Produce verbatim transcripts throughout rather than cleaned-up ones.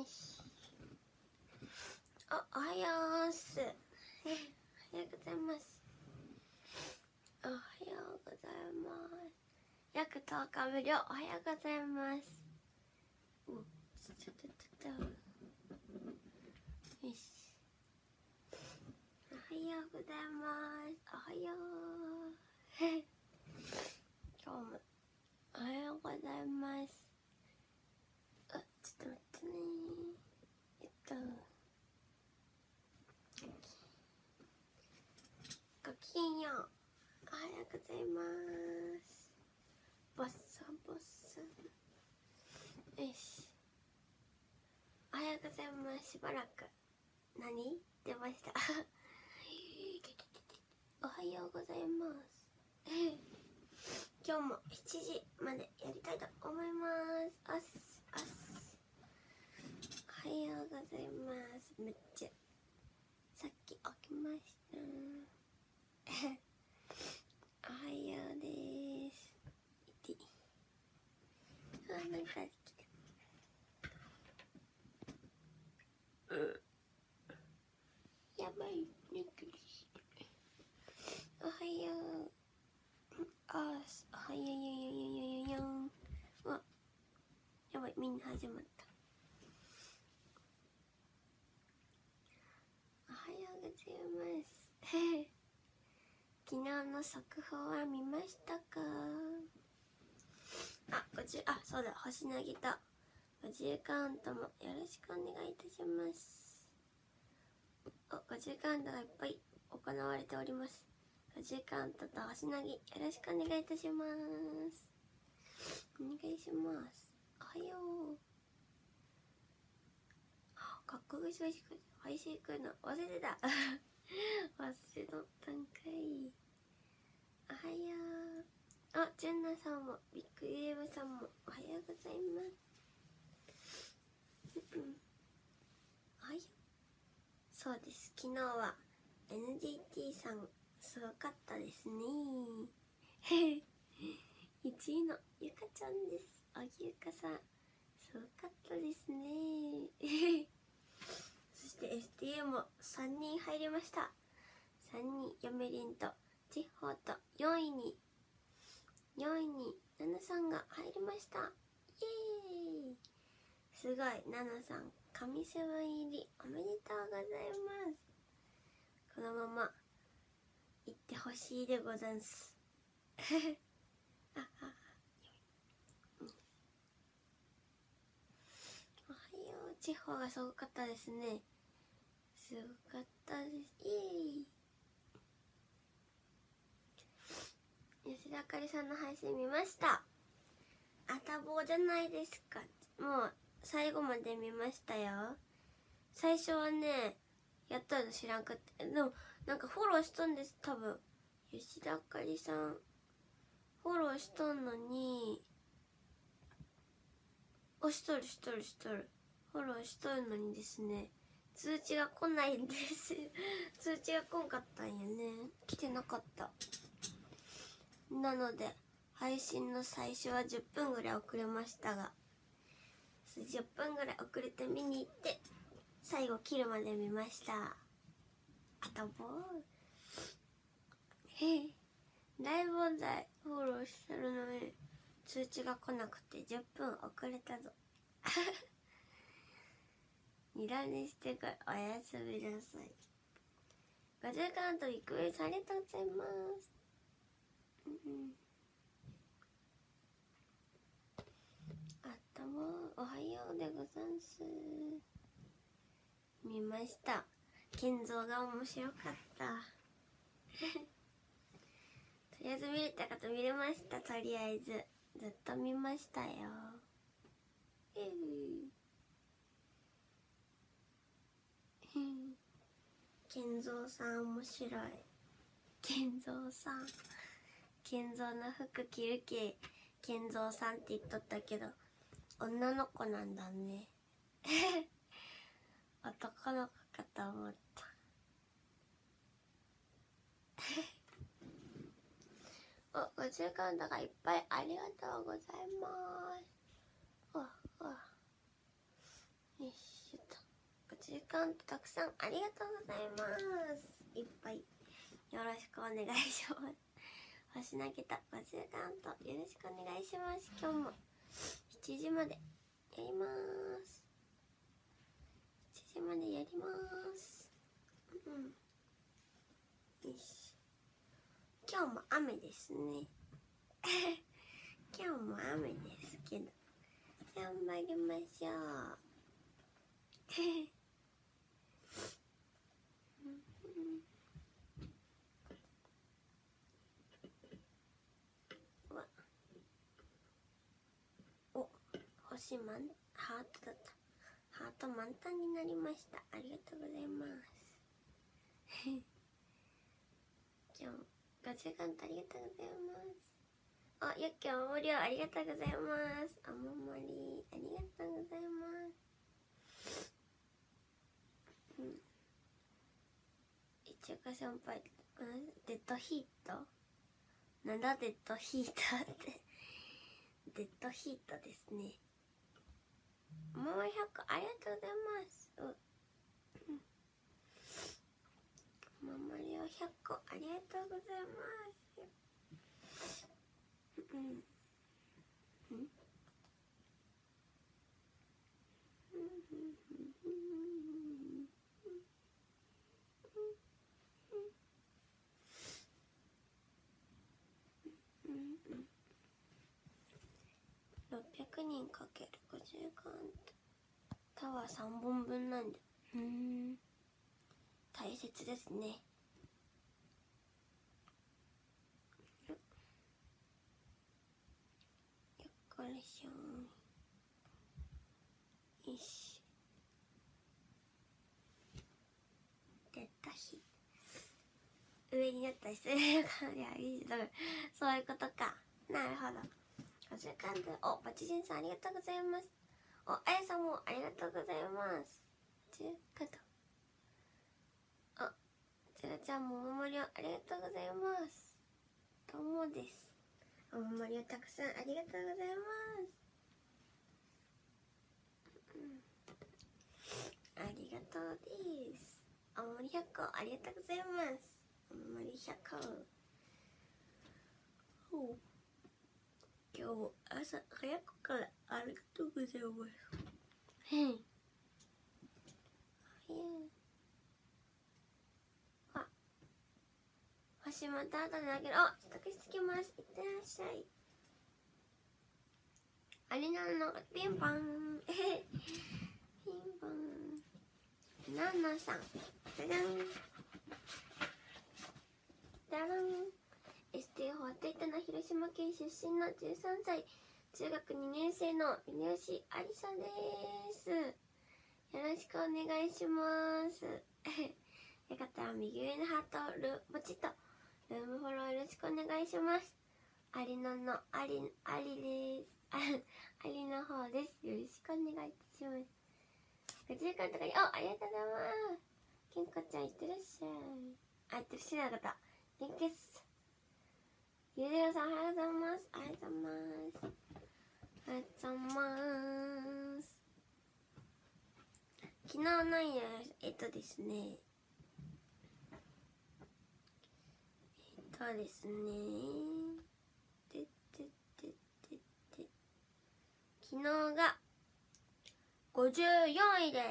よし。あ、おはようっす。おはようございます。おはようございます。約とおか無料おはようございます。うん、ちょちょちょちょよし。おはようございます。おはよう。今日もおはようございます。あ、ちょっと待ってね。えっとごきげんよう。おはようございます。ボッサボッサ。よし。おはようございます。しばらく何出ましたおはようございます今日もしちじまでやりたいと思います。あっあっおはようございます。めっちゃさっき起きましたおはようです。いてあ、なんか来てうんやばいゆっくりしておはようあすおはようよよよよよよんうわやばいみんな始まったおはようございます昨日の速報は見ましたか？あ、ごじゅうあ、そうだ星投げとごじゅうカウントもよろしくお願いいたします。お、ごじゅうカウントがいっぱい行われております。ごじゅうカウントと星投げよろしくお願いいたします。お願いします。おはよう。かっこよしおいしくおいしいくの忘れてた忘れとったんかい。おはよう。あ、ジュンナさんもビッグゲームさんもおはようございますおはよう。そうです、昨日は エヌジーティー さんすごかったですねいちいのゆかちゃんです。おぎゆかさんすごかったですねそして エスティーユー もさんにん入りました。さんにんやめりんとちっほーとよんいによんいにななさんが入りました。イエーイすごい、ななさん神セブン入りおめでとうございます。このまま行ってほしいでござんすああおはよう。地方がすごかったですね。すごかったです。イエーイ吉田あかりさんの配信見ました。あたぼうじゃないですか。もう最後まで見ましたよ。最初はねやったの知らんかった。でもなんかフォローしとんです。多分吉田あかりさんフォローしとんのに押しとるしとるしとるフォローしとるのにですね通知が来ないんです通知が来んかったんやね。来てなかった。なので配信の最初はじゅっぷんぐらい遅れましたがじゅっぷんぐらい遅れて見に行って最後切るまで見ました。あとぼうへえ大問題フォローしてるのに通知が来なくてじゅっぷん遅れたぞ二度寝してからおやすみなさい。ごじゅうカウントびっくりされとうございます、うん、あったもおはようでござんす。見ました。建造が面白かったとりあえず見れた方見れました。とりあえずずっと見ましたよ。えー健三さん面白い。健三さん健三の服着るけ健三さんって言っとったけど女の子なんだね男の子かと思ったお、ごじゅうカウントがいっぱいありがとうございます。おおよしカウントたくさんありがとうございます。いっぱいよろしくお願いします。星投げたごじゅうカウントよろしくお願いします。今日もしちじまでやります。しちじまでやります。うんよし、今日も雨ですね今日も雨ですけど頑張りましょうお、星満ハートだった。ハート満タンになりました。ありがとうございます今日ごじゅうカウントありがとうございます。あ、ゆっきょお無料ありがとうございます。お守りありがとうございます。うん。一岡先輩、デッドヒート？なんだデッドヒートってデッドヒートですね。お守りひゃっこありがとうございます。うん、お守りをひゃっこありがとうございます。うん。うんろっぴゃくにんかけるごじゅうカウントタワーさんぼんぶんなんで、うーん大切ですね。よっこらしょー。よし、出た日上になったりするからいやいいだからそういうことか。なるほど。ごじゅうカウント。お、バチジンさんありがとうございます。お、あやさんもありがとうございます。じゅうカウント。あ、ゼラちゃんもお守りをありがとうございます。どうもです。お守りをたくさんありがとうございます。うん、ありがとうです。お守りひゃっこありがとうございます。お守りひゃっこ。ほう、今日も朝早くからありがとうございます。へい。あ、星また後であげる。あ、支度してきます。いってらっしゃい。あれなのピンポンえピンポン。ナナさん、じゃじゃんじゃらん。エステー法テイタの広島県出身のじゅうさんさい中学にねん生の峰吉ありさです。よろしくお願いしますよかったら右上のハートルポチッとルームフォローよろしくお願いします。ありののありありですありの方です。よろしくお願いいたします。ごじゅうカウントがり、お、ありがとうございます。けんこちゃんいってらっしゃい。あ、いってらっしゃいなかった。元気です。ゆでろさん、おはようございます。ありがとうございます。ありがとうございます。昨日なんや、えっとですね。えっとですね。ででででで。昨日がごじゅうよんいです。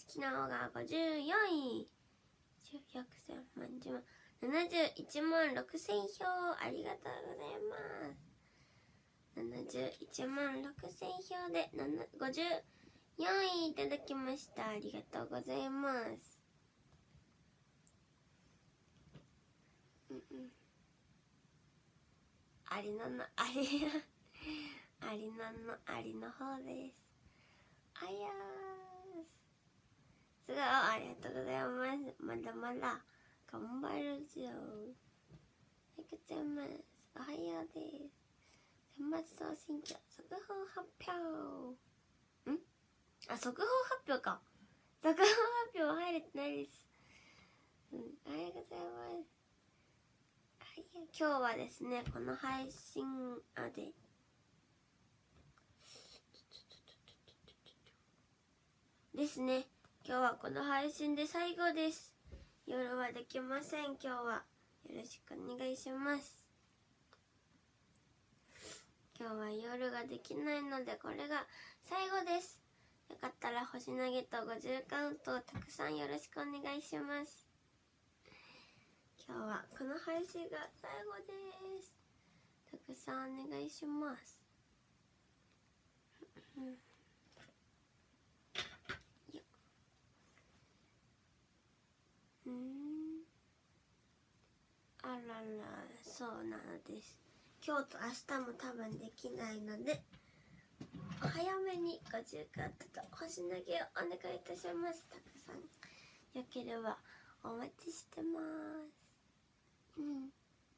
昨日がごじゅうよんい。じゅう、ひゃく、せん、まん、じゅうまん。ななじゅういちまんろくせんひょうありがとうございます。ななじゅういちまんろくせんひょうでごじゅうよんいいただきました。ありがとうございます。うんうん。ありののありのありののありの方です。あやーす。すごい、ありがとうございます。まだまだ頑張るぞ。ありがとうございます。おはようです。選抜総選挙速報発表。んあ、速報発表か。速報発表入れてないです。うん、ありがとうございます。今日はですね、この配信あでですね、 今日はこの配信で最後です。夜はできません。今日はよろしくお願いします。今日は夜ができないのでこれが最後です。よかったら星投げとごじゅうカウントをたくさんよろしくお願いします。今日はこの配信が最後です。たくさんお願いします。うん、あらら、そうなのです。今日と明日も多分できないので、お早めにごじゅうカウントと星投げをお願いいたします。たくさんよければお待ちしてます。うん。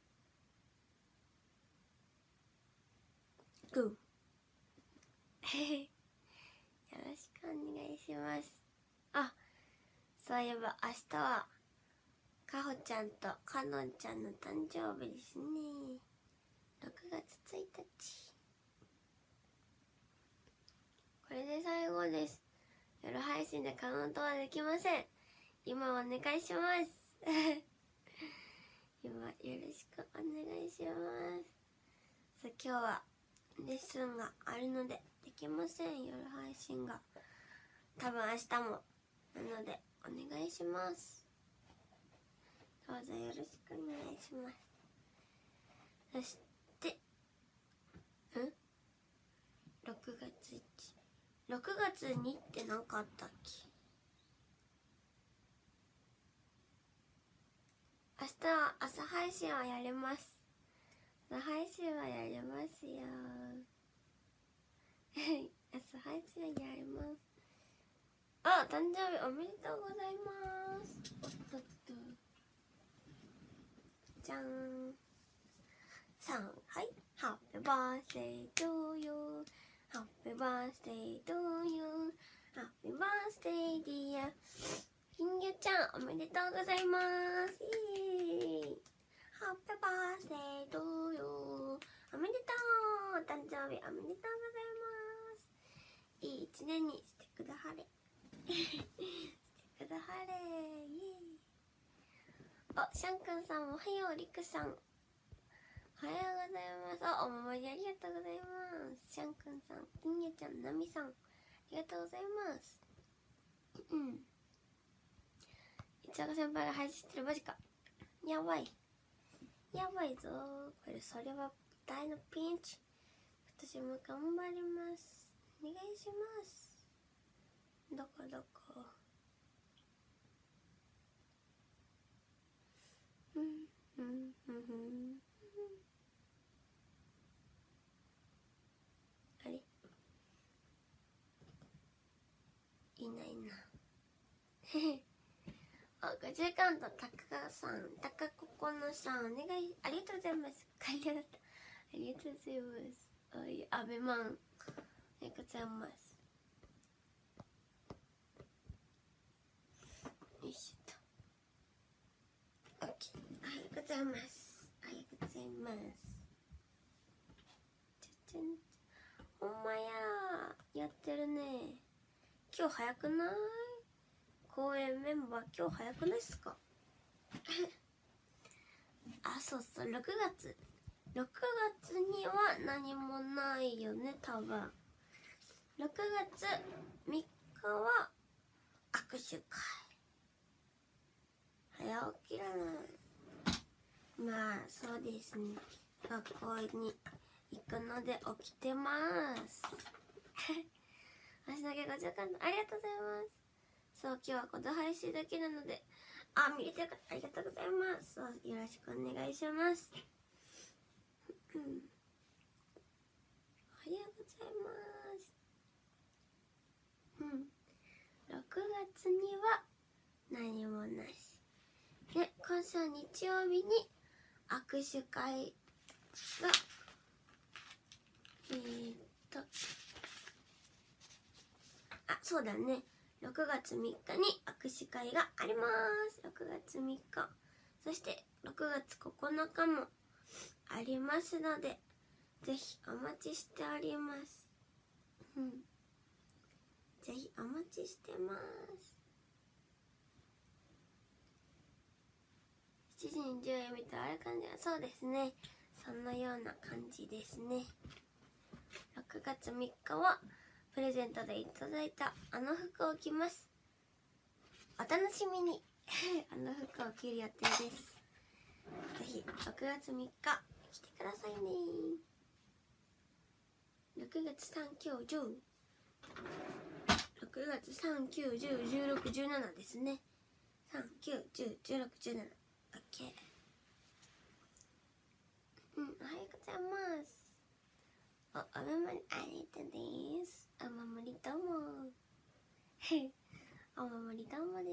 グー。よろしくお願いします。あ、そういえば明日はかほちゃんとかのんちゃんの誕生日ですね。ろくがつついたち。これで最後です。夜配信でカウントはできません。今お願いします今よろしくお願いします。さあ今日はレッスンがあるのでできません。夜配信が多分明日もなのでお願いします。どうぞよろしくお願いします。そしてんろくがついちろくがつにって何かあったっけ。明日は朝配信をやります。朝配信はやりますよ朝配信はやります。あ、誕生日おめでとうございます。おっとっとじゃんさん、はい、ハッピーバースデートゥーユー、ハッピーバースデートゥーユー、ハッピーバースデーディア金魚ちゃんおめでとうございます。イエーイ、ハッピーバースデートゥーユー、おめでとう、誕生日おめでとうございます。いい一年にしてくだはれしてくだはれ。イエーイ。あ、シャンくんさんもおはよう。りくさんおはようございます。あ、お守りありがとうございます。シャンくんさん、金魚ちゃん、ナミさんありがとうございます。うんいちご先輩が配信してる。マジか、やばいやばいぞこれ。それは大のピンチ。私も頑張ります。お願いします。どこどこ。うんうんうんうんあれいないなあ、ごじゅうカウント、たかさん、たかここのさん、お願い、ありがとうございます。ありがとう。ありがとうございます。あ、いや、アベマン、ありがとうございます。よいしょと。オッケー。ありがとうございます。ありがとうございます。ちゃちゃん。ほんまやー。やってるね。今日早くない？公演メンバー今日早くないっすかあ、そうそう、ろくがつろくがつには何もないよね、多分。ろくがつみっかは握手会。早起きだな。まあそうですね、学校に行くので起きてます明日だけごじゅうかんありがとうございます。そう、今日はこの配信だけなので、あ、見れてよかった。ありがとうございます。そう、よろしくお願いします。うん。おはようございます。うん。ろくがつには何もなし。で、今週日曜日に握手会が、えーっと、あ、そうだね。ろくがつみっかに握手会があります。ろくがつみっか。そしてろくがつここのかもありますので、ぜひお待ちしております。うん。ぜひお待ちしてます。 じゅうえんみたいなある感じ。そうですね、そんなような感じですね。ろくがつみっかはプレゼントでいただいたあの服を着ます。お楽しみにあの服を着る予定です。ぜひろくがつみっか来てくださいね。ろくがつさん、きゅう、じゅうろくがつさん、きゅう、じゅう、じゅうろく、じゅうななですね。さん、きゅう、じゅう、じゅうろく、じゅうなな。 OK。 うん、おはようございます。お、お守りありがとうです。お守りどうもお守りどうもです。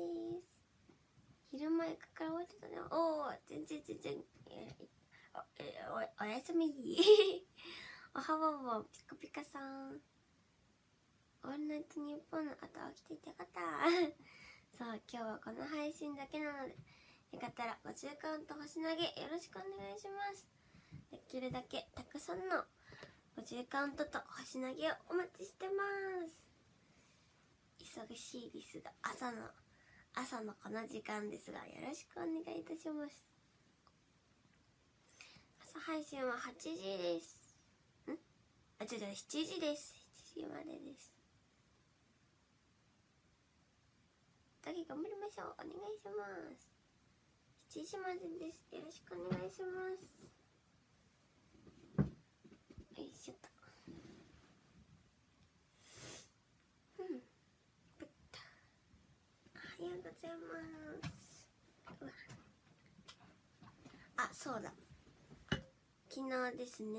昼前から終わってたね。おー、全然全然お, お, おやすみおはわわピカピカさん、オールナイトニッポンの後起きていてよかったそう、今日はこの配信だけなので、よかったらご中カウント星投げよろしくお願いします。できるだけたくさんのご中カウントと星投げをお待ちしてます。忙しいですが、朝の朝のこの時間ですが、よろしくお願いいたします。朝配信ははちじです。んあ、違う違う、しちじです。しちじまでです。だけ頑張りましょう。お願いします。しちじまでです。よろしくお願いします。よいしょっと。うん。ぶった。おはようございます。うわ。あ、そうだ。昨日ですね、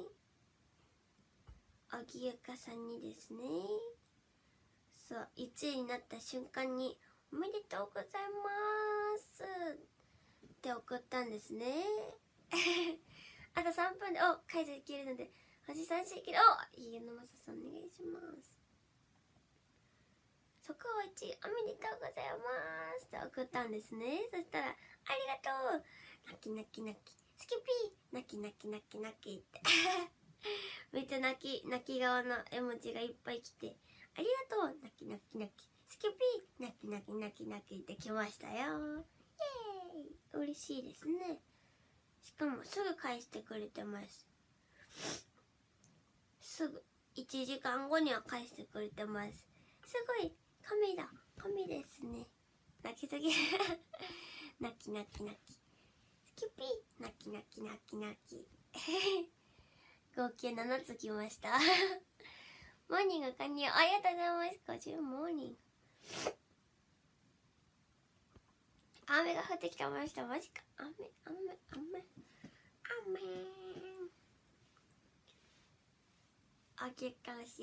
おぎゆかさんにですね、そう、いちいになった瞬間におめでとうございますって送ったんですねあとさんぷんでお解除できるので星さんしきるお家のまささんお願いします。そこはいちいおめでとうございますって送ったんですね。そしたらありがとう泣き泣き泣きスキピー泣き泣き泣き泣きってめっちゃ泣き泣き顔の絵文字がいっぱい来て、ありがとう泣き泣き泣きスキピー泣き泣き泣き泣きって来ましたよ。イエーイ、嬉しいですね。しかもすぐ返してくれてます。すぐいちじかんごには返してくれてます。すごい神だ、神ですね。泣きすぎ泣き泣き泣きスキピー泣き泣き泣き泣き合計ななつきましたモーニング加入ありがとうございます。ごじゅうモーニング。雨が降ってきてました。マジか。雨雨雨雨あけかし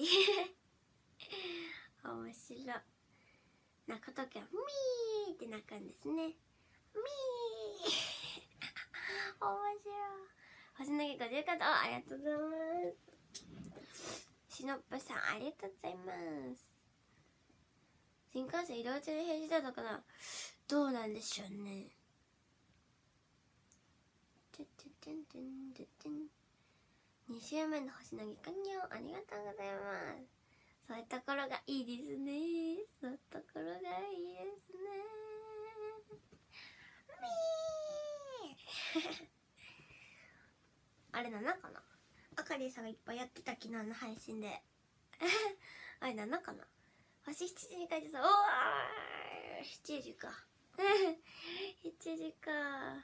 面白い。泣くときはミーって泣くんですね。ミー面白い。星野家ごじゅうかんとありがとうございます。しのっぷさんありがとうございます。新幹線移動中に返事だったかな。どうなんでしょうね。に週目の星野家加入ありがとうございます。そういうところがいいですね。そういうところがいいですね。ミーあれなのかな、あかりさんがいっぱいやってた昨日の配信であれなのかな、星しちじに書いてさ、おーしちじかしちじか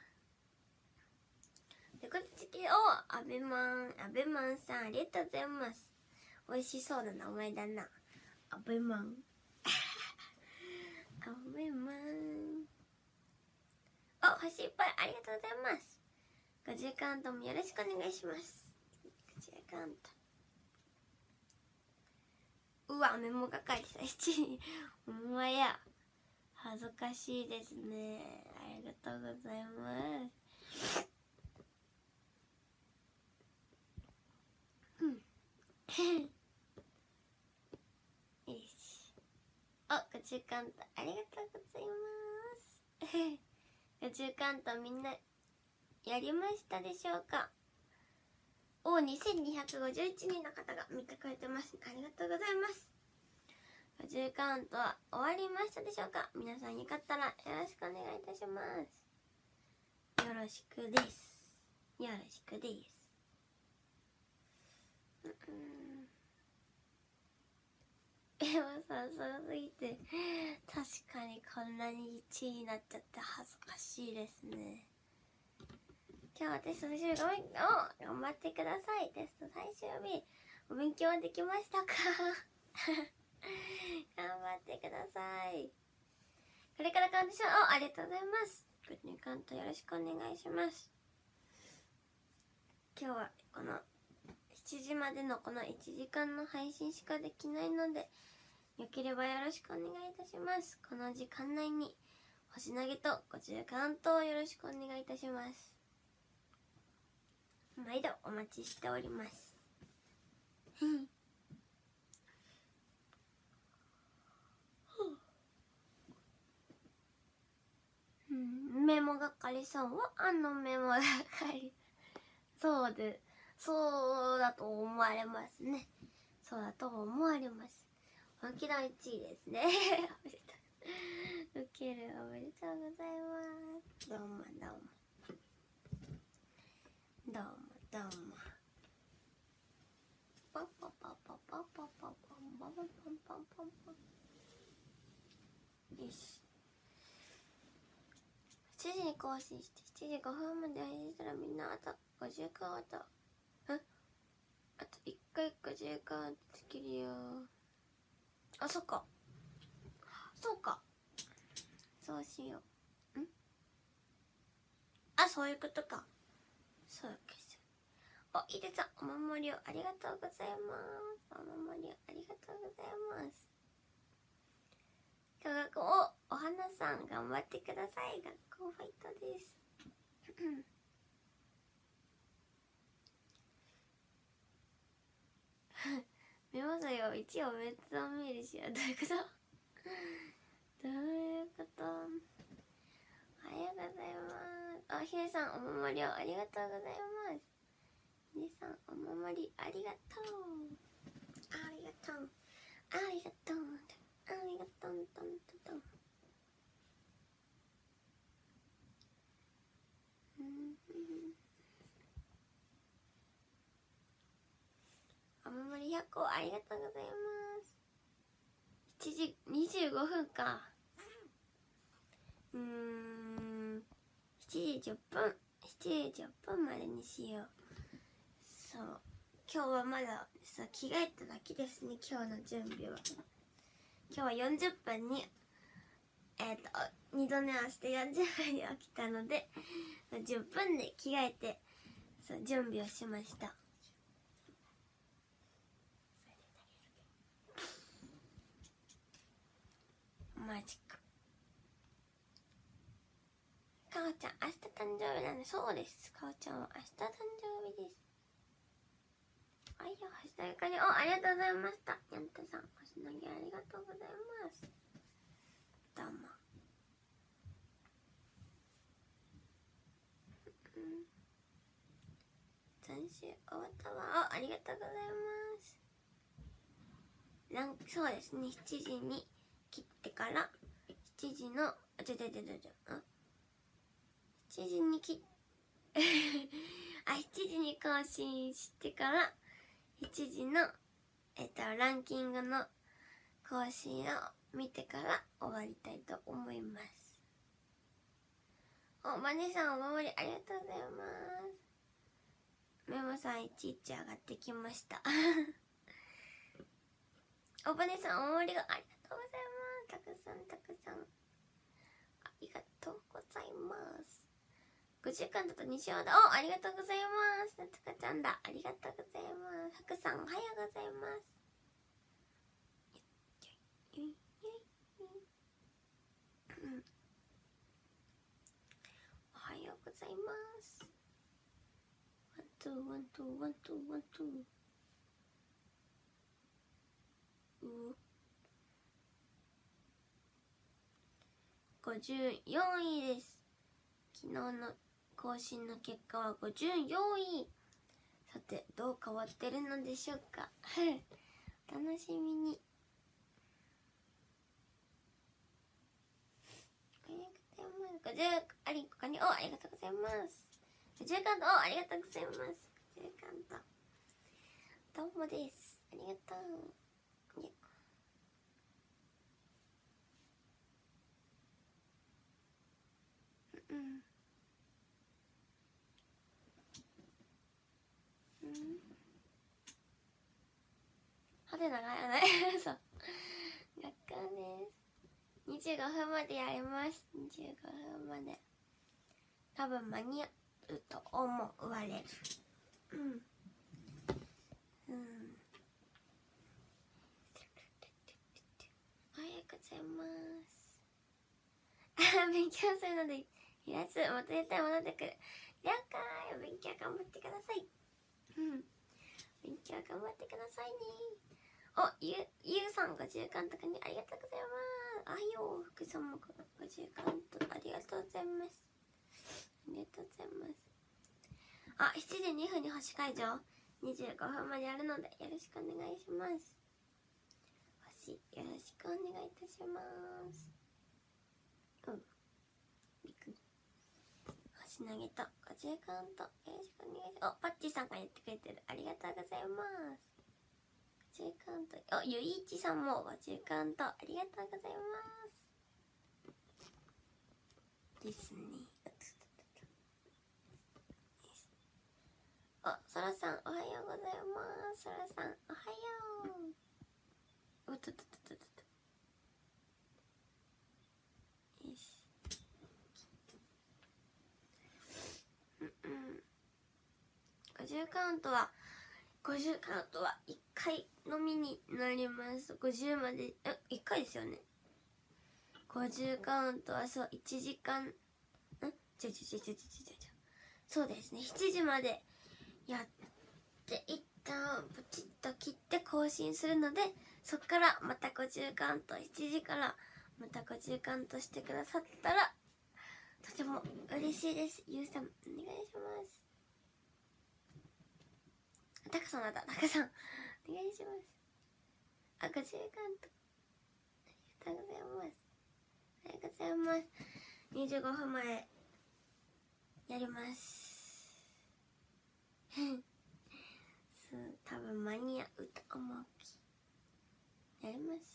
で、こっちきおアベマンアベマンさんありがとうございます。美味しそうな名前だな、アベマンアベマンお星いっぱいありがとうございます。ごじゅうカウントもよろしくお願いします。ごじゅうカウント、うわメモ係さしちじほんまや恥ずかしいですね。ありがとうございます。うんよし、おごじゅうカウントありがとうございますごじゅうカウントみんなやりましたでしょうか。おにせんにひゃくごじゅういちにんの方が見てくれてます。ありがとうございます。ごじゅうカウントは終わりましたでしょうか。皆さんよかったらよろしくお願いいたします。よよろしくです。よろしくです。うん、え、もうさ、そうすぎて確かにこんなにいちいになっちゃって恥ずかしいですね。今日はテスト最終日、お頑張ってください。テスト最終日、お勉強はできましたか頑張ってください。これからカウントしよう。ありがとうございます。これにカウントよろしくお願いします。今日はこのしちじまでのこのいちじかんの配信しかできないので、よければよろしくお願いいたします。この時間内に星投げとごじゅうカウントをよろしくお願いいたします。毎度お待ちしております。うん、メモ係さんはあのメモ係そうでそうだと思われますね。そうだと思われます。本気のいちいですね。ウケる。おめでとうございます。どうもどうもどうもどうも。パパパパパパパパパパパパパパパ。よし。しちじに更新してしちじごふんまで配信したらみんなあとごじゅうカウント。え？あといっかいごじゅうカウントつけるよ。あ、そっか。そうか。そうしよう。ん？あ、そういうことか。そうか。お、いでさん、お守りをありがとうございます。お守りをありがとうございます。学校、お、お花さん、頑張ってください。学校ファイトです。見ますよ。一応別を見るし、どういうことどういうこと。おはようございます。あ、ひでさん、お守りをありがとうございます。ひでさん、お守りありがとう。ありがとう。ありがとう。ありがとう。トントントン。お守りひゃっこありがとうございます。しちじにじゅうごふんか。うーん、しちじじゅっぷん、しちじじゅっぷんまでにしよう。そう、今日はまださ着替えただけですね。今日の準備は。今日はよんじゅっぷんにえっ、ー、とにど寝をしてよんじゅっぷんに起きたので、じゅっぷんで着替えてそう準備をしました。マジか。かおちゃん明日誕生日なんで。そうです、かおちゃんは明日誕生日です。あいよ、星投げかり、お、ありがとうございました。にゃんたさん、星投げありがとうございます。どうも。うん、残週終わったわ。あ、ありがとうございます。なんそうですね、しちじに切ってからしちじのあちょちょちょちょちょあしちじに切っあしちじに更新してからしちじのえっとランキングの更新を見てから終わりたいと思います。お、マネさんお守りありがとうございます。メモさんいちいち上がってきましたおばねさんお守りがありがとうございます。たくさんたくさんありがとうございます。ごじゅっかんだと西尾だ。お、ありがとうございます。なつかちゃんだ。ありがとうございます。はくさんおはようございます。おはようございます。ワンツーワンツーワンツーワンツー。うごじゅうよんいです。昨日の更新の結果はごじゅうよんい。さてどう変わってるのでしょうかお楽しみに。おはようございます。 ごじゅうありんこかにおありがとうございます。ごじゅうカントおありがとうございます。ごじゅうカントどうもです。ありがとう。ね、うんうんはてながやないそう学校です。にじゅうごふんまでやります。にじゅうごふんまで多分間に合うと思われる。うんうんおはようございます。勉強するのでやつまたやったら戻ってくる。了解。勉強頑張ってください。うん勉強頑張ってくださいね。お、ゆゆうさんごじゅうカントかにありがとうございます。あいよ福さんもごじゅうカントありがとうございます。ありがとうございます。あ、しちじにふんに星会場にじゅうごふんまでやるのでよろしくお願いします。星よろしくお願いいたします。うんびっくり。星投げとごじゅうカントよろしくお願いします。お、パッチさんがやってくれてる。ありがとうございます。ごじゅうカントお、ゆいいちさんもごじゅうカントありがとうございますですね。あ、そらさんおはようございます。そらさんおはよう。おっとっとっとっとっとよし。うんうんごじゅうカウントはごじゅうカウントはいっかいのみになります。ごじゅうまでえいっかいですよね。ごじゅうカウントはそういちじかんんちょちょちょちょちょちょそうですねしちじまでやって一旦ポチッと切って更新するので、そっからまたごじゅうカウントしちじからまたごじゅうカウントしてくださったらとても嬉しいです。ゆうさんお願いします。たかさんだったたかさんお願いします。あ、ごじゅうカウントありがとうございます。ありがとうございます。にじゅうごふんまえやりますそう多分間に合うと思うきやります。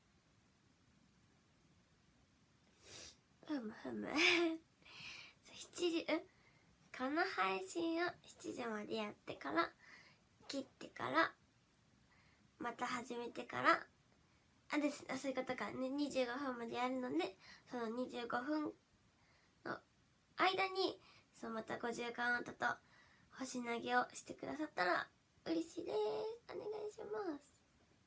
ふむふむしちじうんこの配信をしちじまでやってから切ってからまた始めてからあですあそういうことかね。にじゅうごふんまでやるのでそのにじゅうごふんの間にそうまたごじゅうカウントと星投げをしてくださったら嬉しいです。お願いします。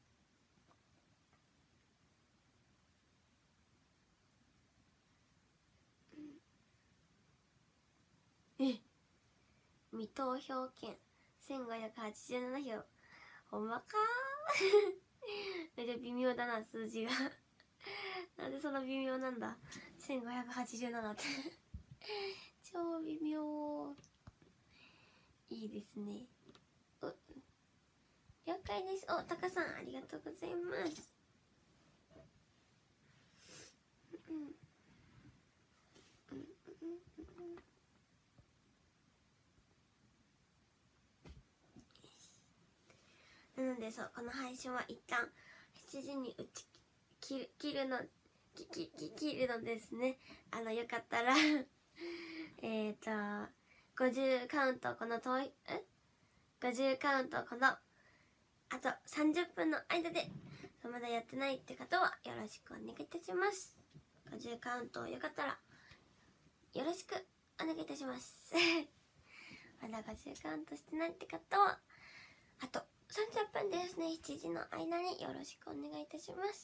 え未投票権せんごひゃくはちじゅうななひょうほんまかーめっちゃ微妙だな数字がなんでそんな微妙なんだせんごひゃくはちじゅうななって超微妙。いいですね。お了解です。おたかさんありがとうございます。うんなのでそうこの配信は一旦しちじに打ち切る切るのききき切るのですね。あのよかったらえっとごじゅうカウントこの遠いえごじゅうカウントこのあとさんじゅっぷんの間でまだやってないって方はよろしくお願いいたします。ごじゅうカウントよかったらよろしくお願いいたしますまだごじゅうカウントしてないって方はあとさんじゅっぷんですね。しちじの間によろしくお願いいたします。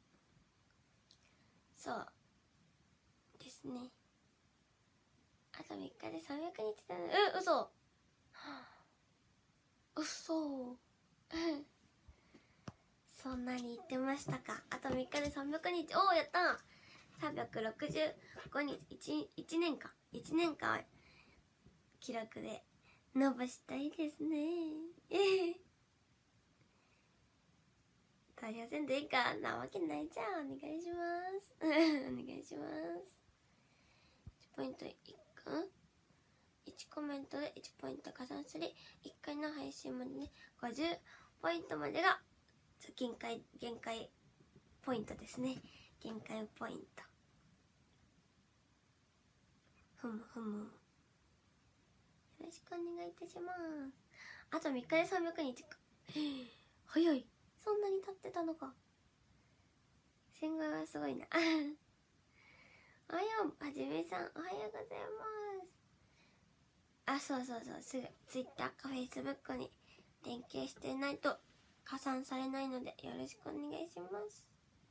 そうですね。あとみっかでさんびゃくにちだね。え、嘘嘘そんなに言ってましたか。あとみっかでさんびゃくにち。おおやったさんびゃくろくじゅうごにち 1, 1年間いちねんかん記録で伸ばしたいですね大変せんでいいかなわけないじゃん。お願いしますお願いします。 ポイントいち、いちコメントでいちポイント加算する。いっかいの配信までね、ごじゅうポイントまでが限界、限界ポイントですね。限界ポイント。ふむふむ。よろしくお願いいたします。あとみっかでさんびゃくにちか。早い。そんなに経ってたのか。せんごひゃくはすごいな。おはよう、はじめさん、おはようございます。あ、そうそうそう、すぐ Twitter か Facebook に連携していないと加算されないのでよろしくお願いします。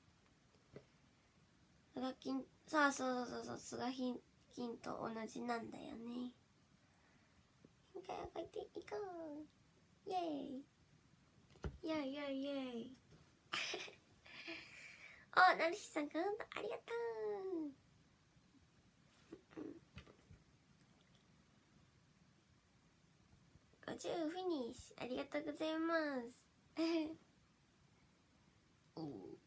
スガキン、そうそうそうそう、スガヒンキンと同じなんだよね。一回上がっていこう。イェーイ。イェイイェイイェイ。お、なるしさん、今度ありがとう。ごじゅうフィニッシュ、ありがとうございます。お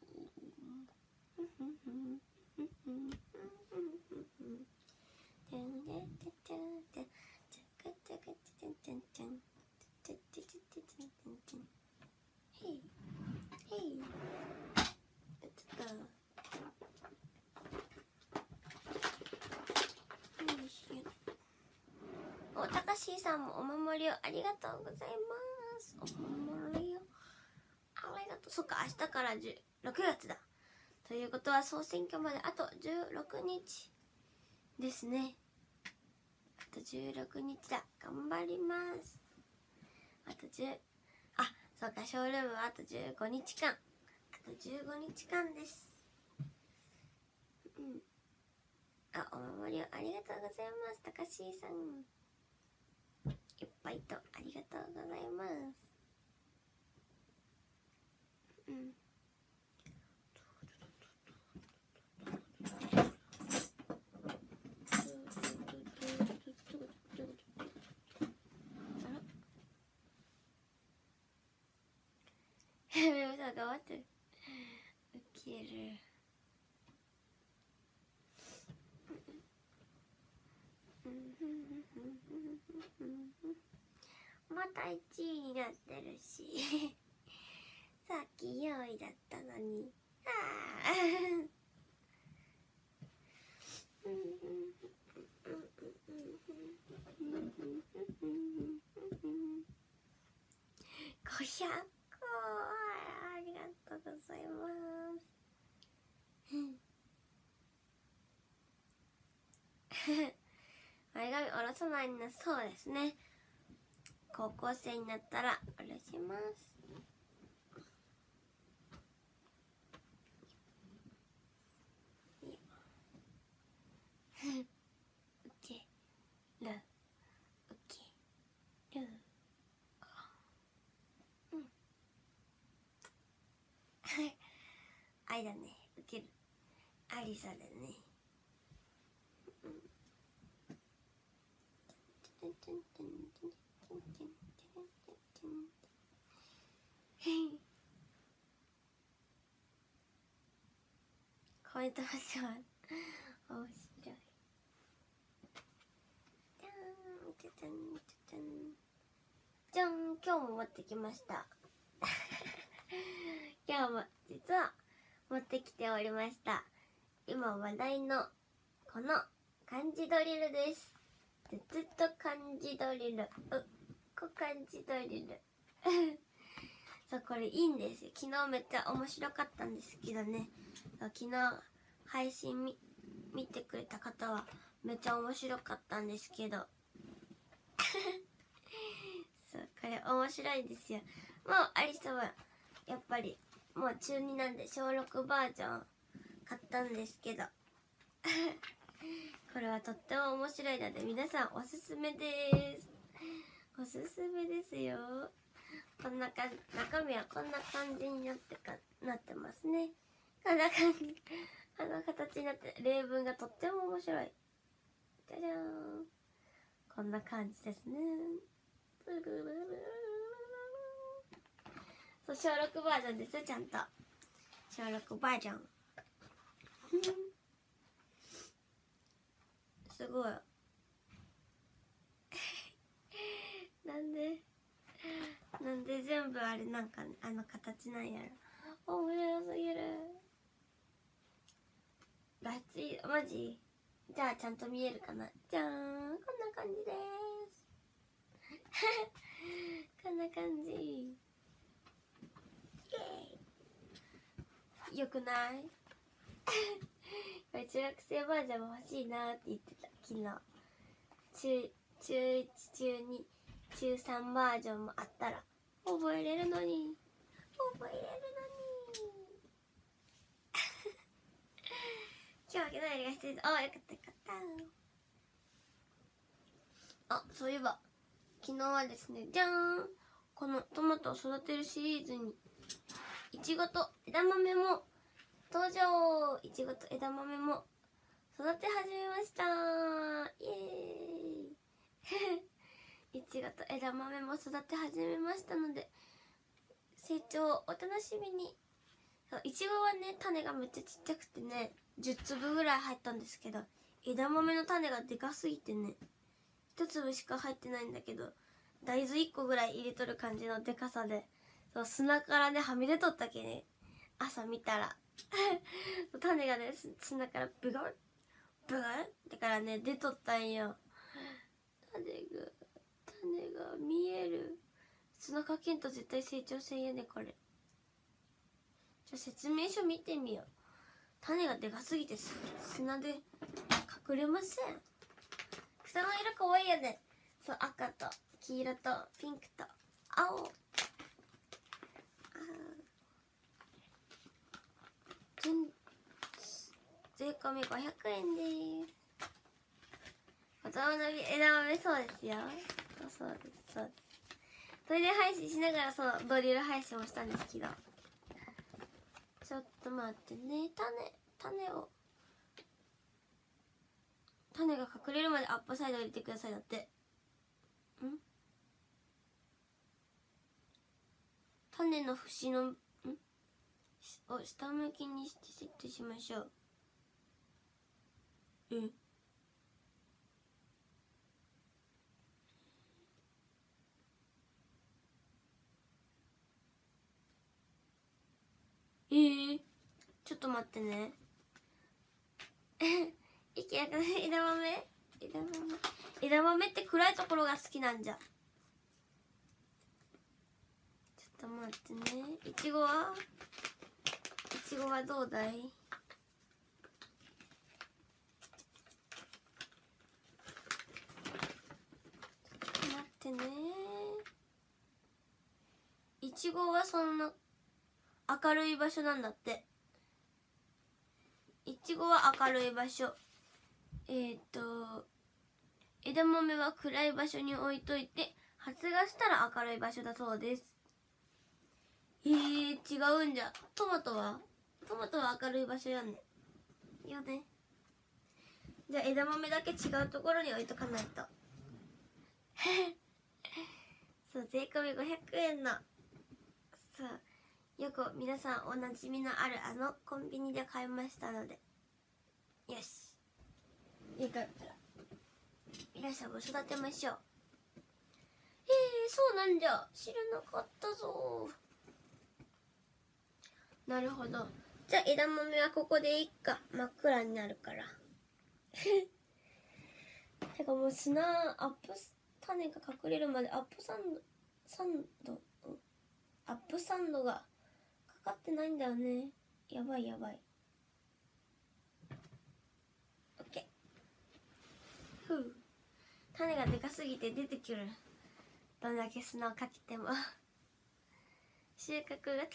お、たかしさんもお守りをありがとうございます。お守りをありがとう。そっか、明日からじゅうろくがつだ。ということは総選挙まであとじゅうろくにちですね。あとじゅうろくにちだ。頑張ります。あとじゅう、あ、そうか、ショールームはあとじゅうごにちかん。あとじゅうごにちかんです。うん。あ、お守りをありがとうございます。たかしーさん。いっぱいとありがとうございます。うん。メモさん頑張ってる。ウケる。またいちいになってるしさっきよいだったのに。ああごひゃくありがとうございます前髪下ろさないんだそうですね。高校生になったら下ろします。ウケるウケるうん愛だね。ウケるありさだね。コメントもします。面白い。じゃんじゃじゃんじゃじゃんじゃん。今日も持ってきました今日も実は持ってきておりました。今話題のこの漢字ドリルです。ずっと漢字ドリル、うこ漢字ドリルそう、これいいんですよ。昨日めっちゃ面白かったんですけどね。昨日配信み見てくれた方はめっちゃ面白かったんですけどそう、これ面白いですよ。もうアリサはやっぱりもう中になんで小ろくバージョン買ったんですけどこれはとっても面白いので皆さんおすすめです。おすすめですよ。こんな感じ、中身はこんな感じになってかなってますね。こんな感じ、あの形になって例文がとっても面白い。じゃじゃーん。こんな感じですね。そう、小ろくバージョンです。ちゃんと小ろくバージョンすごいなんでなんで全部あれなんかあの形なんやろ。面白すぎる。ガチマジ。じゃあちゃんと見えるかな。じゃーん、こんな感じですこんな感じ。イエーイ。よくないこれ中学生バージョンも欲しいなって言ってた昨日。中中いち中に中さんバージョンもあったら覚えれるのに覚えれるのに今日はけないりがしてる。あ、よかったよかった。あ、そういえば昨日はですね、じゃーん、このトマトを育てるシリーズにいちごと枝豆も登場。いちごと枝豆も育て始めました。イエーイいちごと枝豆も育て始めましたので成長をお楽しみに。いちごはね、種がめっちゃちっちゃくてね、じゅっつぶぐらい入ったんですけど、枝豆の種がでかすぎてね、ひとつぶしか入ってないんだけど、大豆いっこぐらい入れとる感じのでかさで、そう砂からねはみ出とったけね、朝見たら種がね砂からブガッブガッだからね出とったんよ。種が種が見える。砂かけんと絶対成長せんやねこれ。じゃ説明書見てみよう。種がでかすぎて砂で隠れません。草の色かわいいよね。そう、赤と黄色とピンクと青。税込みごひゃくえんです。子供の枝豆、そうですよ。そうですそうです。トイレ配信しながらそのドリル配信もしたんですけど、ちょっと待ってね。種種を種が隠れるまでアップサイド入れてくださいだって。ん種の節のんを下向きにしてセットしましょう。ええー、ちょっと待ってね息やかない。枝豆枝豆枝豆って暗いところが好きなんじゃ。ちょっと待ってね。いちごはいちごはどうだい。ちょっと待ってね。いちごはそんな明るい場所なんだって。いちごは明るい場所。えっと枝豆は暗い場所に置いといて発芽したら明るい場所だそうです。えー、違うんじゃ。トマトはトマトは明るい場所やねよね。じゃあ枝豆だけ違うところに置いとかないとそう税込みごひゃくえんの、そうよく皆さんおなじみのあるあのコンビニで買いましたので、よし、よかったら皆さんも育てましょう。えー、そうなんじゃ。知らなかったぞ。なるほど。じゃあ枝豆はここでいっか。真っ暗になるからてかもう砂アップ種が隠れるまでアップサンドサンドアップサンドがかかってないんだよね。やばいやばい。オッケー。ふう。種がでかすぎて出てくる。どんだけ砂をかけても収穫が楽しみです。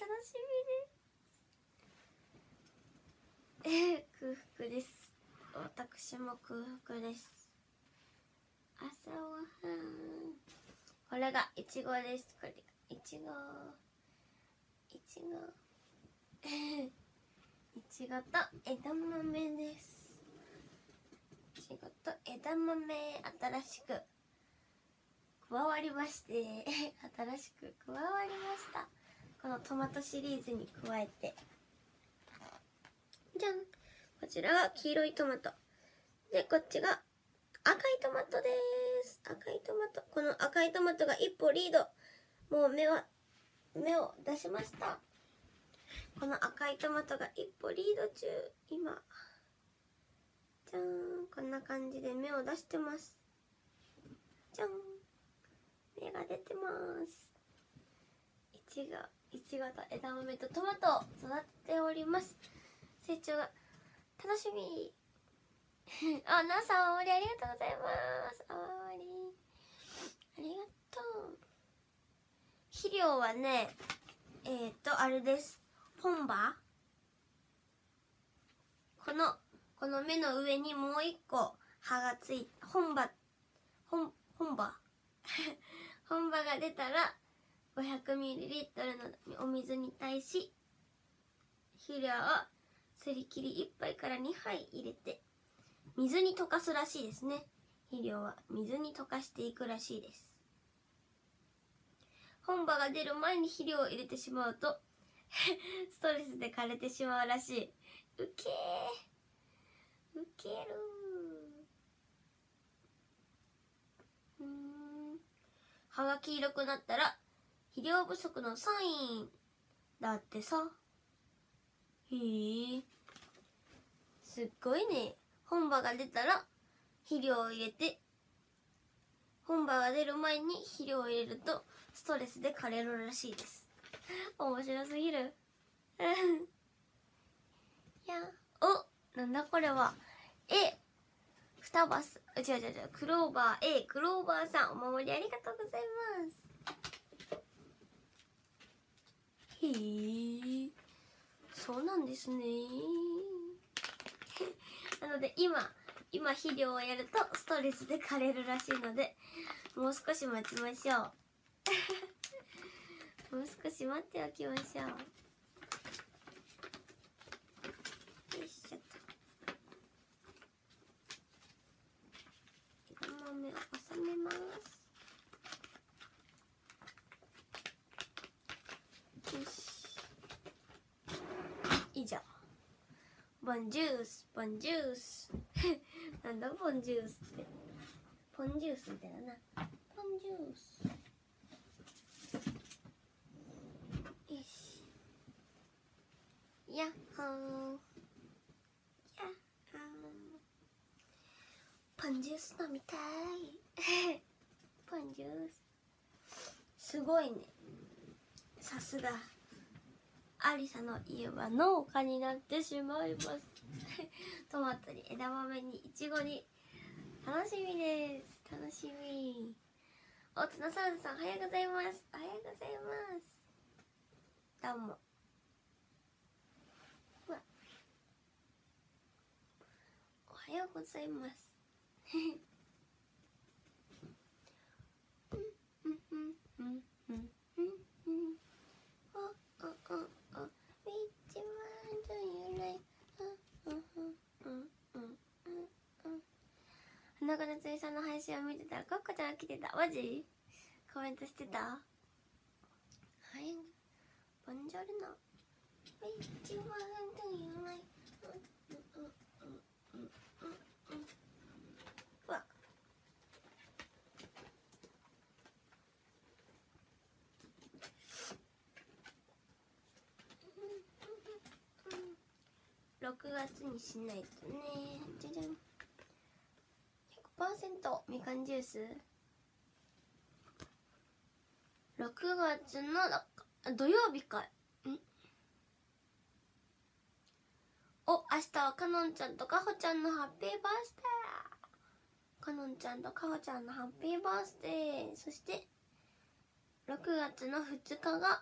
えー、空腹です。私も空腹です。朝ごはん。これがいちごです。これがいちごいちごいちごと枝豆です。いちごと枝豆新しく加わりまして新しく加わりました。このトマトシリーズに加えて、じゃん、こちらが黄色いトマトで、こっちが赤いトマトです。赤いトマト。この赤いトマトが一歩リード。もう芽は、芽を出しました。この赤いトマトが一歩リード中。今。じゃーん。こんな感じで芽を出してます。じゃん。芽が出てます。いちご、いちごと枝豆とトマトを育てております。成長が楽しみ。あ、なさん、お守りありがとうございます。お守り。ありがとう。肥料はね、えーと、あれです。本葉この、この芽の上にもう一個葉がついて、本葉、本、本葉本葉が出たら、ごひゃくミリリットル のお水に対し、肥料をすり切りいっぱいからにはい入れて、水に溶かすらしいですね。肥料は水に溶かしていくらしいです。本葉が出る前に肥料を入れてしまうとストレスで枯れてしまうらしい。ウケーウケるー。うーん。葉が黄色くなったら肥料不足のサインだってさ。へえ、すっごいね。本葉が出たら肥料を入れて、本葉が出る前に肥料を入れるとストレスで枯れるらしいです。面白すぎる。いや、お、なんだこれは。え、双葉す、違う違う違う、クローバー A、クローバーさん、お守りありがとうございます。へえ、そうなんですね。なので今、今肥料をやるとストレスで枯れるらしいので、もう少し待ちましょう。もう少し待っておきましょう。よいしょっと。枝豆を収めます。よし。以上。ボンジュース、ボンジュース。なんだボンジュースって。ポンジュースみたいだな。ポンジュース。よし。やっほー。やっほー。ポンジュース飲みたい。ポンジュース。すごいね。さすが。アリサの家は農家になってしまいます。トマトに枝豆にイチゴに。楽しみです。楽しみ。おつなサウルさん、おはようございます。おはようございます。どうも。うわ。おはようございます。うんうんうんうんうんうん。おおおお。Which one do you like? うんうんうんうんうん。花子のついさんの配信を見てたらコッコちゃんが来てた。マジ？コメントしてた？はい。ボンジョルノ。Which one do you like? うわ。ろくがつにしないとね。じゃじゃん。ひゃくパーセント みかんジュース。ろくがつの土曜日か。んお、明日はかのんちゃんとかほちゃんのハッピーバースデー。かのんちゃんとかほちゃんのハッピーバースデー。そしてろくがつのふつかが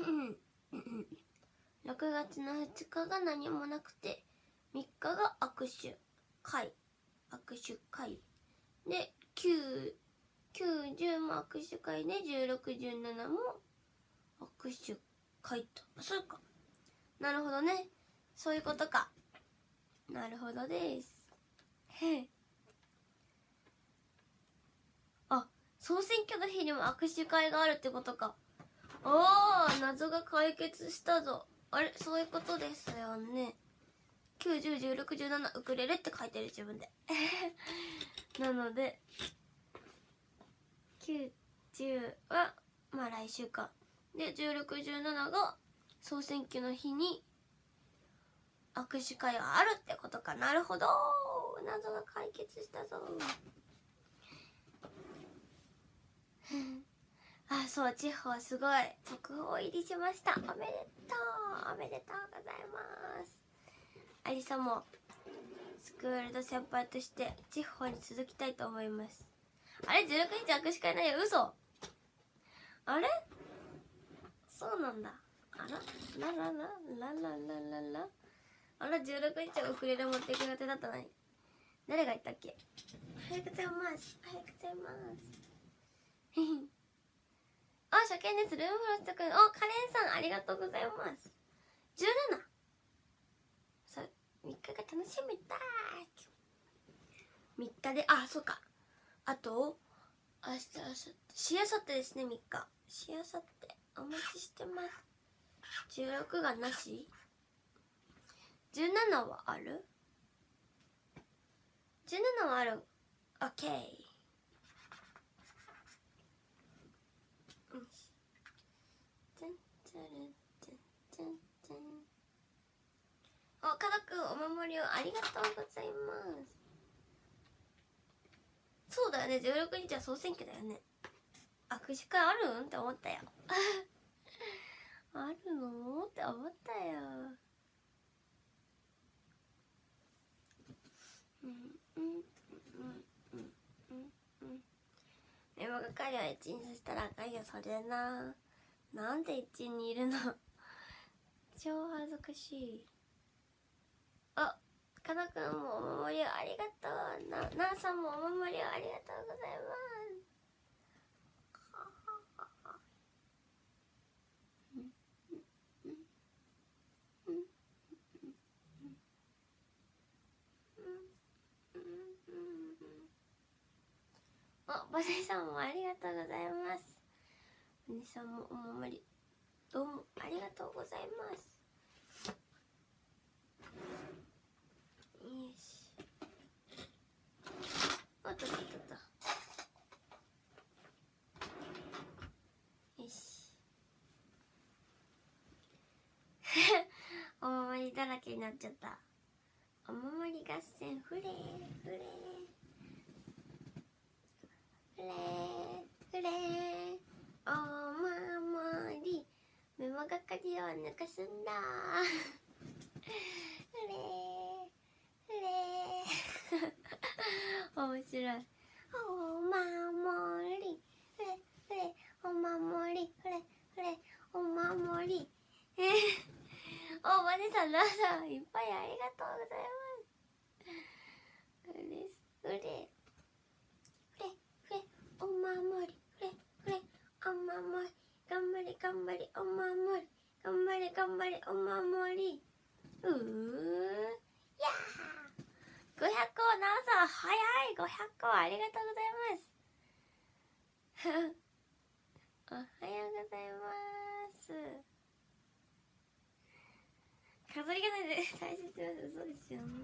ろくがつのふつかが何もなくて、みっかが握手会握手会で、きゅう、きゅう、じゅうも握手会で、じゅうろく、じゅうななも握手会と。そうか。なるほどね。そういうことか。なるほどです。へえ。あ、総選挙の日にも握手会があるってことか。ああ、謎が解決したぞ。あれ、そういうことですよね。 きゅう、じゅう、じゅうろく、じゅうななウクレレって書いてる自分でなのできゅう、じゅうはまあ来週かで、じゅうろく、じゅうななが総選挙の日に握手会があるってことか。なるほど、謎が解決したぞあ、そう、地方すごい速報入りしました。おめでとうおめでとうございます。ありさもスクールの先輩として地方に続きたいと思います。あれ、じゅうろくにち握手会ないよ、嘘。あれ、そうなんだ。あらららららららららあら、じゅうろくにちはウクレレ持っていく予定だったのに誰が言ったっけ。おはようございます。おはようございますあ、初見です。ルームフロストくん。お、カレンさんありがとうございます。じゅうななさみっかが楽しみだみっかで、あ、そうか、あと明日、明後日、しあさってですね。みっかしあさってお待ちしてます。じゅうろくがなし、じゅうななはある、じゅうななはある。オッケー。お、かなくんお守りをありがとうございます。そうだよね、じゅうろくにちは総選挙だよね。握手会あるんって思ったよあるのって思ったよ。うんうんうんうんうんうんメモ係は一員させたらあかんよ。それな、なんで一員にいるの超恥ずかしい。あ、かなくんもお守りをありがとう。な、なあさんもお守りをありがとうございます。あ、バネさんもありがとうございます。バネさんもお守りどうもありがとうございます。よし、おっとっとっとっと、よしお守りだらけになっちゃった。お守り合戦フレーフレーフレーフレーお守りメモ係を抜かすんだフレーフレー面白い。お守りフレフレお守りフレフレお守りえーおマネさん、ラさんいっぱいありがとうございます。うれうれふれふれお守りふれふれお守り頑張り頑張りお守り頑張り頑張りお守りうーやーごひゃっこななさん早い。ごひゃっこありがとうございますおはようございます。飾りがないで大切です。嘘ですよね。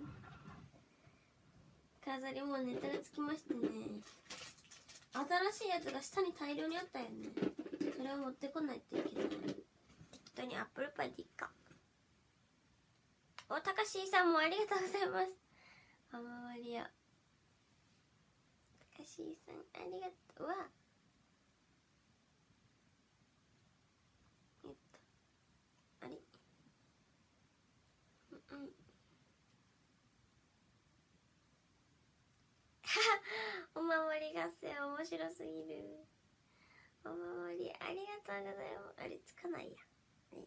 飾りもうネタがつきましてね、新しいやつが下に大量にあったよね。それを持ってこないといけない。適当にアップルパイでいっか。お、たかしーさんもありがとうございます。おまわりやたかしーさんありがとう。わえっとあれうんうんお守り合戦面白すぎる。お守りありがとうございます。あれつかないや。ね、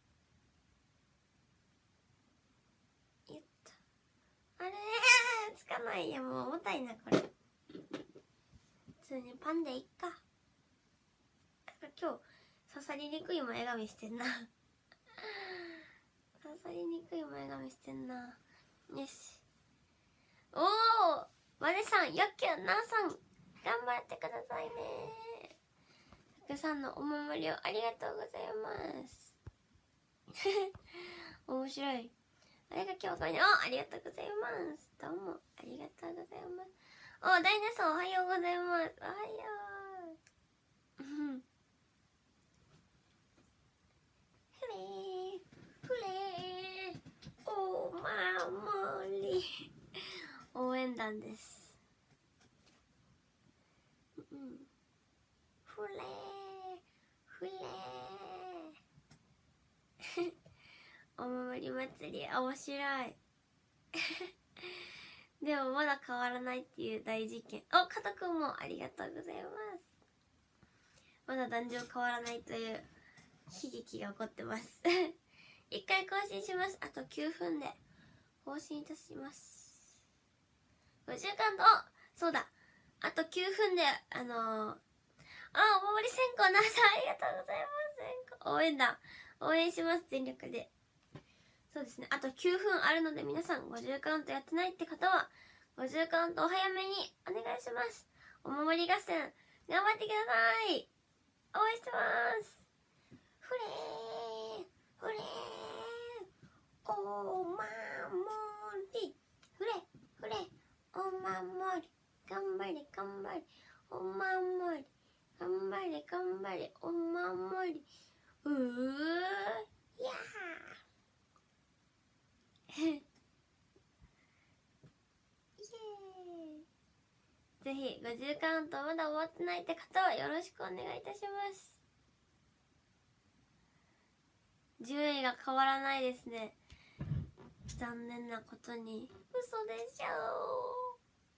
やった。あれーつかないや。もう重たいなこれ。普通にパンでいっか。今日刺さりにくい前髪してんな刺さりにくい前髪してんな。よし。おおマネさん、よっきゅん、なーさん頑張ってくださいね。たくさんのお守りをありがとうございます面白い。 お絵描きおかに、お、ありがとうございます。どうも、ありがとうございます。お、ダイナソーおはようございます。おはよう。ふれー、ふれー、おまもり。応援団です。うん。ふれー、ふれー。お守り祭り、面白い。でもまだ変わらないっていう大事件。お、加藤くんもありがとうございます。まだ壇上変わらないという悲劇が起こってます。一回更新します。あときゅうふんで更新いたします。ごじゅうかんと、そうだ。あときゅうふんで、あのー、あ、お守り線香なさんありがとうございます。線香応援団。応援します。全力で。そうですね。あときゅうふんあるので皆さんごじゅうカウントやってないって方はごじゅうカウントお早めにお願いします。お守り合戦頑張ってください。応援してます。ふれーふれーお守りふれふれお守り頑張れ頑張れお守り頑張れ頑張れお守りうーやーイエーイ。ぜひごじゅうカウントまだ終わってないって方はよろしくお願いいたします。順位が変わらないですね。残念なことに。嘘でしょ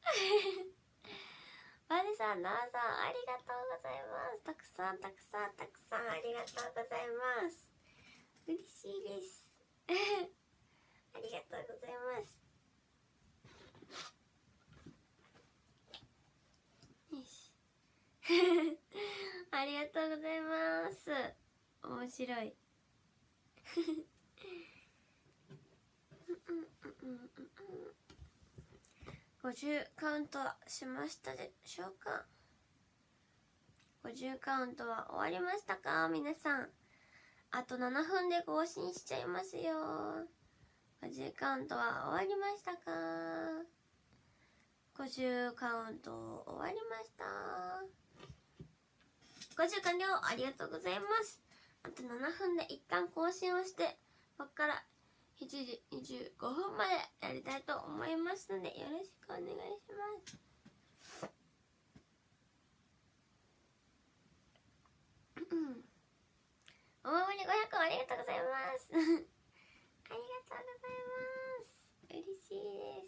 バネさん、ナーさん、ありがとうございます。たくさんたくさんたくさんありがとうございます。嬉しいです。ありがとうございます。よし。ありがとうございます。面白い。ごじゅうカウントはしましたでしょうか。ごじゅうカウントは終わりましたか皆さん。あとななふんで更新しちゃいますよ。ごじゅうカウントは終わりましたか。ごじゅうカウント終わりました。ごじゅう完了。ありがとうございます。あとななふんで一旦更新をして、こっからしちじにじゅうごふんまでやりたいと思いますので、よろしくお願いします。お守りごひゃくありがとうございます。ありがとうございます。嬉しいです。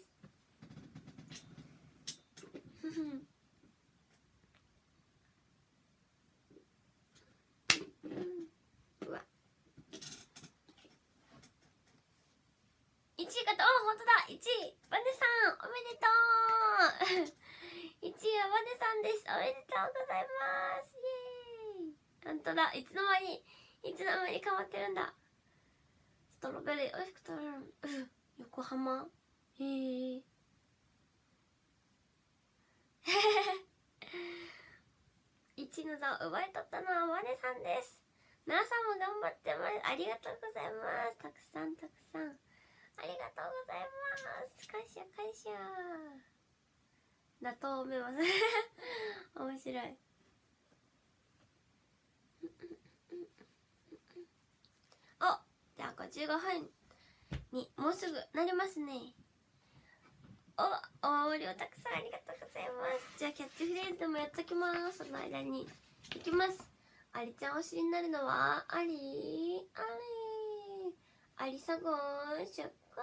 うわ。いちいかと、あ、ほんとだ !いちいバネさんおめでとういちいはバネさんです。おめでとうございます。イエーイ。ほんとだ、いつの間にいつの間に変わってるんだ。ストロベリー美味しく食べるの横浜へえいちの座を奪い取ったのはマネさんです。なあさんも頑張ってます。ありがとうございます。たくさんたくさんありがとうございます。感謝感謝。打倒を目ます面白いお、じゃあごじゅうごふんにもうすぐなりますね。お、お守りをたくさんありがとうございます。じゃあキャッチフレーズでもやっときます。その間にいきます。ありちゃん推しになるのはありありありさごんしょっこ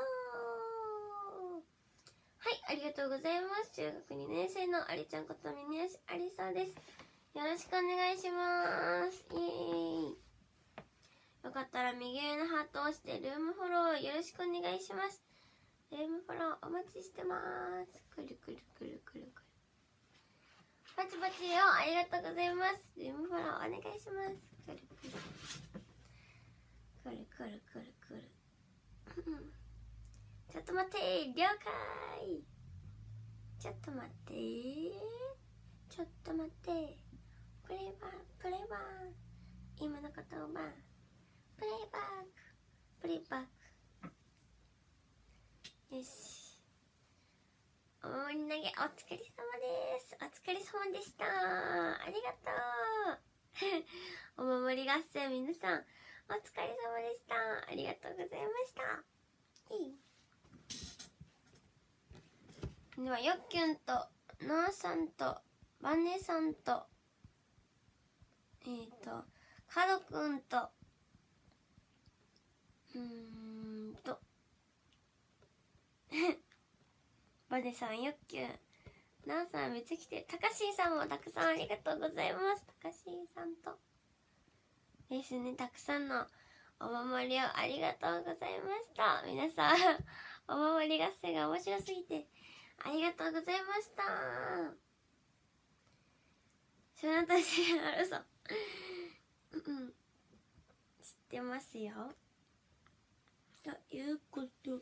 はい、ありがとうございます。中学にねん生のありちゃんことみねありさです。よろしくお願いします。イエーイ。よかったら右上のハートを押してルームフォローよろしくお願いします。ルームフォローお待ちしてます。くるくるくるくるくる。パチパチをありがとうございます。ルームフォローお願いします。くるくるくるくるくるくるちょっと待って了解。ちょっと待ってちょっと待ってプレイバークプレイバーク今の言葉プレイバークプレイバーク疲れ様でした。ありがとう。お守り合戦皆さんお疲れ様でした。ありがとうございました。ではよっきゅんとなあさんとばねさんとえっ、ー、とかどくんとうーんとばねさん、よっきゅん、なあさんめっちゃ来てる。たかしーさんもたくさんありがとうございます。たかしーさんとですね、たくさんのお守りをありがとうございました。皆さんお守り合戦が面白すぎてありがとうございました。その私あるぞうん知ってますよ。ということ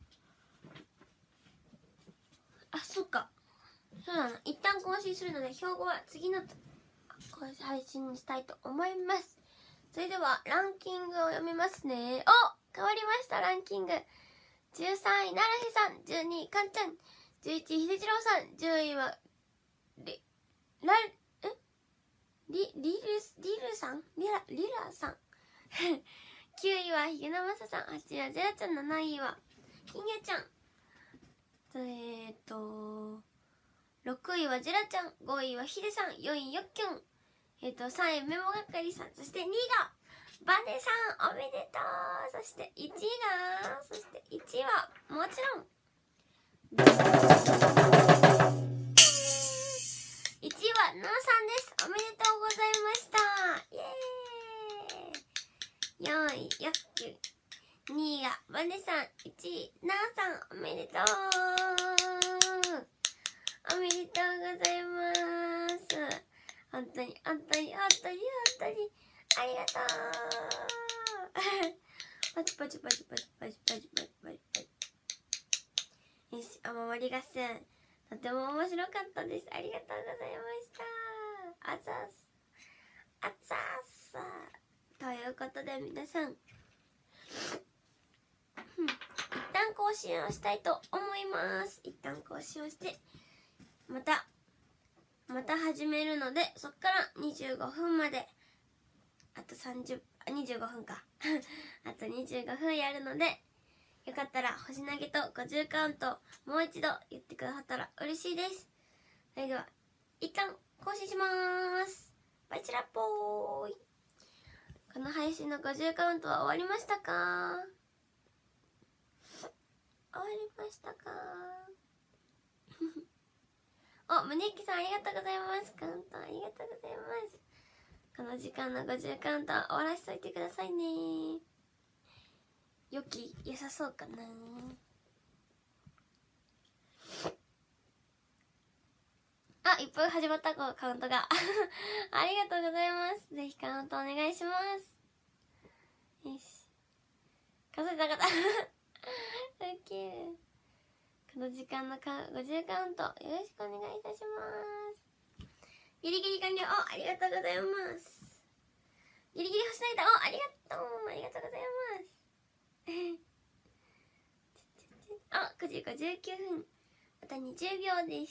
あ、そうかそうだな、一旦更新するので標語は次の配信にしたいと思います。それではランキングを読みますね。お、変わりました。ランキングじゅうさんいならへさん、じゅうにいかんちゃん、じゅういちいひでじろうさん、じゅういはリラえリリルリルさんリラリラさんきゅういはひげのまささん、はちいはジェラちゃん、なないはひげちゃん、えーっとろくいはジェラちゃん、ごいはヒデさん、よんいよっきゅん、えーっとさんいメモがかりさん、そしてにいがバネさん、おめでとう。そしていちいがそしていちいはもちろんいちいはなあさんです。おめでとうございました。イエーイ。よんいよっきゅん、にいがバネさん、いちいなあさん、おめでとう。おめでとうございます。本当に本当に本当に本当にありがとうパチパチパチパチパチパチパチパチパチ。よし、お守り合戦とても面白かったです。ありがとうございました。あざーすあざーす。ということで皆さん一旦更新をしたいと思います。一旦更新をしてまたまた始めるので、そっからにじゅうごふんまであとさんじゅうあにじゅうごふんかあとにじゅうごふんやるので、よかったら星投げとごじゅうカウントもう一度言ってくださったら嬉しいです。それでは一旦更新しまーす。バイチラッポーイ。この配信のごじゅうカウントは終わりましたか？終わりましたか？お、むねきさんありがとうございます。カウントありがとうございます。この時間のごじゅうカウント終わらせといてくださいね。よき良さそうかな。あ、いっぱい始まったカウントがありがとうございます。ぜひカウントお願いします。よし、数えた方ウケる。この時間のごじゅうカウントよろしくお願いいたします。ギリギリ完了。お、ありがとうございます。ギリギリ星投げた。お、ありがとうありがとうございますあ、くじごじゅうきゅうふん、あとにじゅうびょうです。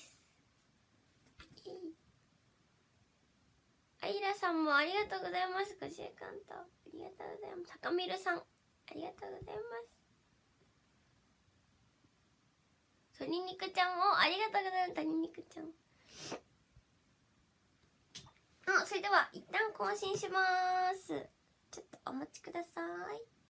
あいらさんもありがとうございます。ごじゅうカウントありがとうございます。たかみるさんありがとうございます。とり肉ちゃんもありがとうございます。とり肉ちゃん。あ、それでは一旦更新します。ちょっとお待ちください。